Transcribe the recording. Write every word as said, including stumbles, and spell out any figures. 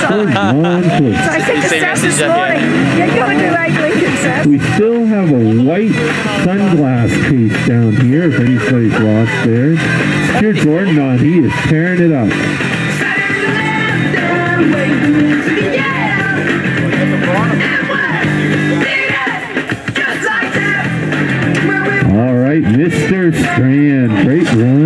Long So push. I think the stuff this morning. You're going to like Lincoln, Seth. We still have a white sunglass case down here, if anybody's lost there. Here's Jordan on, he is tearing it up. All right, Mister Strand, great run.